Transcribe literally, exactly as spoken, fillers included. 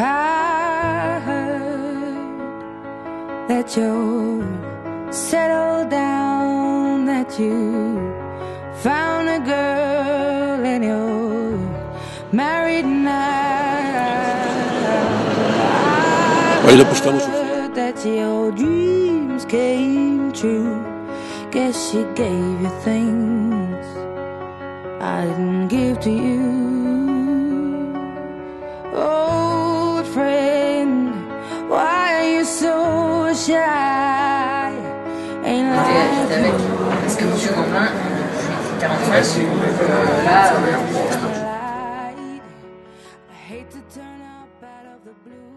I heard that you're settled down, that you found a girl and you're married now. Aí puszczamy się. That your dreams came true. Guess she gave you things I didn't give to you. Old friend, why are you so shy? Ain't J'étais avec, parce que Monsieur Gamblin, quarante-cinq, euh, là, euh, I hate to turn up out of the blue.